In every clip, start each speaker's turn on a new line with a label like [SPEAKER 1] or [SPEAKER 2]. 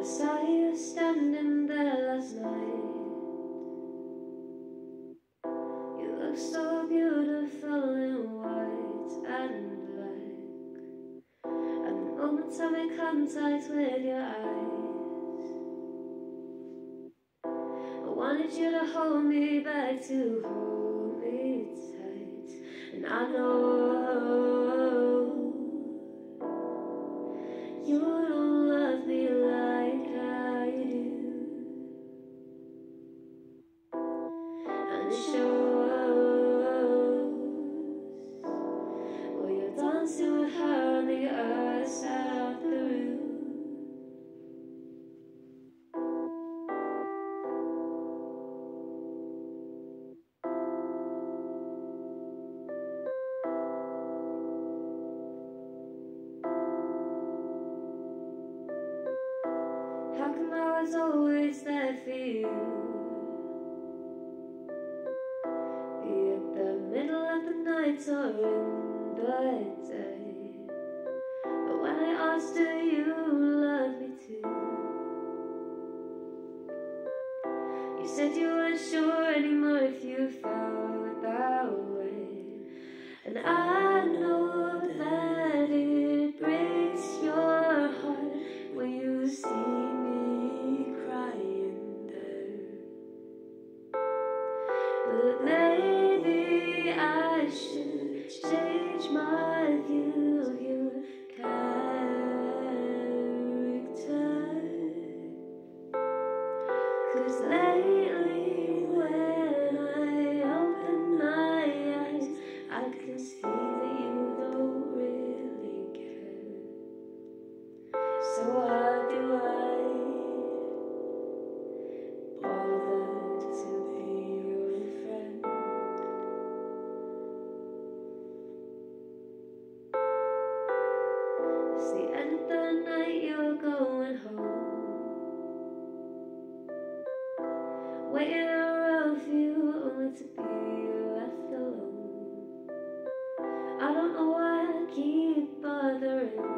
[SPEAKER 1] saw you standing there last night. You look so beautiful in white and black, and the moment I make contact with your eyes, I wanted you to hold me back, to hold me tight. And I know you don't love me like I do, and it shows when you're dancing with her on the other side of the room. How come I was always there for you? Be it the middle of the night or in the day, but when I asked, do you love me too? You said you weren't sure anymore if you felt that way, and I know that it breaks your heart when you see me crying there. But maybe I should change my view of your character, 'cause lately when I open my eyes, I can see that you don't really care. So how do I bother to be your friend? It's the end of the night, you're going home, waiting around for you only to be left alone. I don't know why I keep bothering.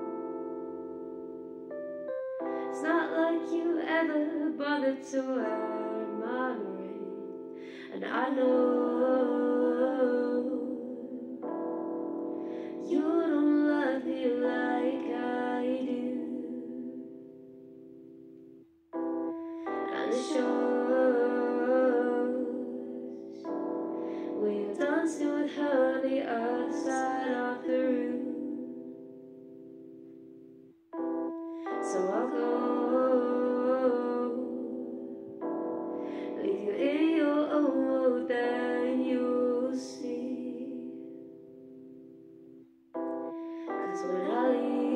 [SPEAKER 1] It's not like you ever bothered to wear my ring, and I know you don't love me like I do, and it shows when you're dancing with her on the other side of the room. So I'll go, leave you in your own world, then you'll see. 'Cause when I leave,